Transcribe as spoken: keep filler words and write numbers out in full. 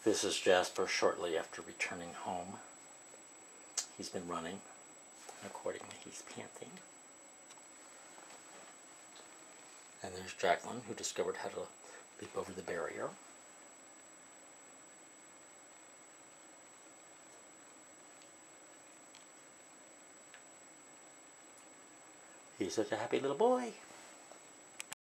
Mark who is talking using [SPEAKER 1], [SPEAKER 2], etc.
[SPEAKER 1] This is Jasper shortly after returning home. He's been running, and accordingly he's panting. And there's Jaclyn, who discovered how to leap over the barrier. He's such a happy little boy.